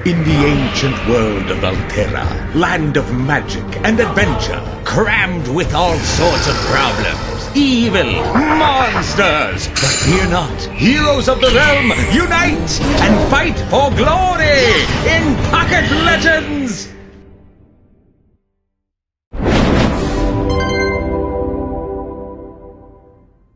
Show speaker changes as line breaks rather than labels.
In the ancient world of Alterra, land of magic and adventure, crammed with all sorts of problems, evil, monsters. But fear not, heroes of the realm, unite and fight for glory in Pocket Legends!